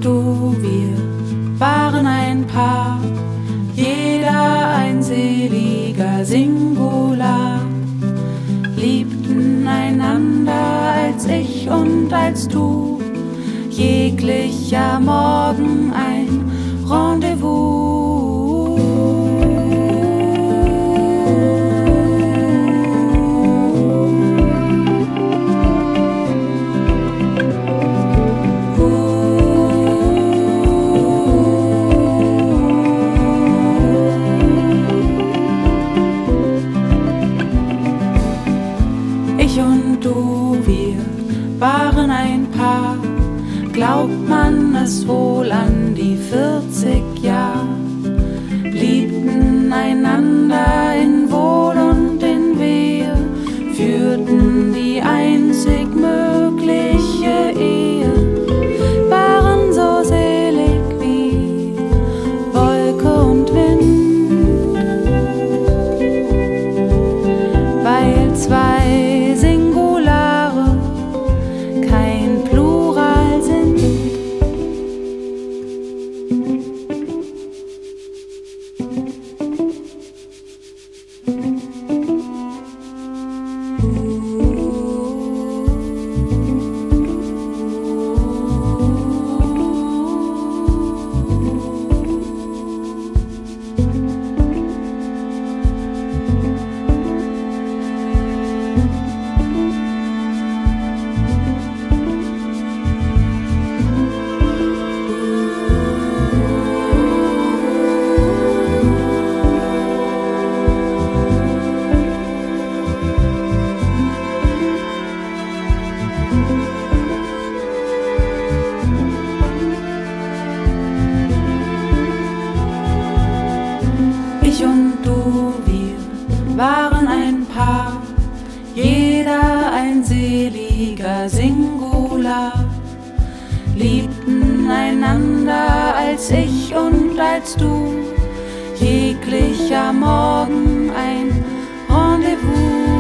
du, wir waren ein Paar, jeder ein seliger Singular, liebten einander als ich und als du, jeglicher Morgen ein Rendezvous. Ich und du, wir waren ein Paar, glaubt man es wohl an die 40 Jahre, liebten einander in Wohl und in Wehe, führten die einzig mögliche Ehe, waren so selig wie Wolke und Wind, weil zwei Singulare kein Plural sind. Ich und du, wir waren ein Paar, jeder ein seliger Singular, liebten einander als ich und als du, jeglicher Morgen ein Rendezvous.